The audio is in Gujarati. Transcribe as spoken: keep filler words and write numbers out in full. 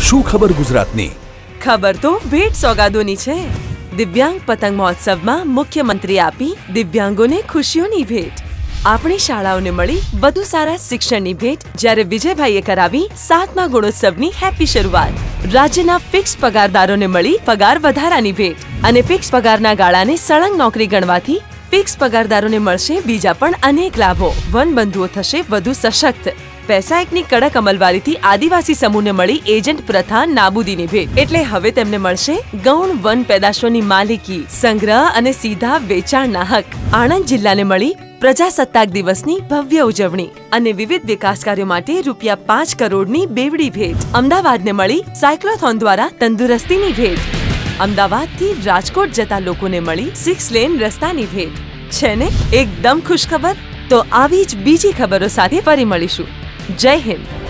શું ખબર ગુજરાતની? ખબર તો ભેટ સોગાદોની છે। દિવ્યાંગ પતંગ મહોત્સવમાં મુખ્યમંત્રી આપી દિવ્યાંગોને ખુશીઓની ભેટ। આપણી શાળાઓને મળી વધુ સારા શિક્ષણની ભેટ, જ્યારે વિજયભાઈએ કરાવી સાતમા ગુણોત્સવની હેપી શરૂઆત। રાજ્યના ફિક્સ પગારદારોને મળી પગાર વધારાની ભેટ અને ફિક્સ પગારના ગાળાને સળંગ નોકરી ગણવાથી ફિક્સ પગારદારોને મળશે બીજા પણ અનેક લાભો। વનબંધુઓ થશે વધુ સશક્ત। પૈસા એકની કડક અમલવારીથી આદિવાસી સમૂહને મળી એજન્ટ પ્રથા નાબૂદીની ભેટ, એટલે હવે તેમને મળશે ગૌણ વન પેદાશોની માલિકી, સંગ્રહ અને સીધા વેચાણના હક। આણંદ જિલ્લાને મળી પ્રજાસત્તાક દિવસની ભવ્ય ઉજવણી અને વિવિધ વિકાસ કાર્યો માટે રૂપિયા પાંચ કરોડની બેવડી ભેટ। અમદાવાદને મળી સાયક્લોથોન દ્વારા તંદુરસ્તીની ભેટ। અમદાવાદથી રાજકોટ જતા લોકોને મળી સિક્સ લેન રસ્તાની ભેટ। છે ને એકદમ ખુશખબર? તો આવી જ બીજી ખબરો સાથે ફરી મળીશું। જય હિન્દ।